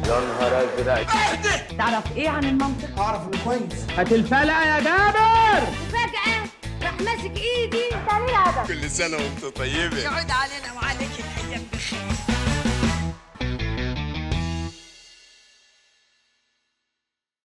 يا نهار ازرق. تعرف ايه عن المنطق؟ اعرف انه كويس. هات الفلقه يا جابر. وفجأة راح ماسك ايدي. تعالي يا كل سنة وانت طيبة. يعود علينا وعليك الايام بخير.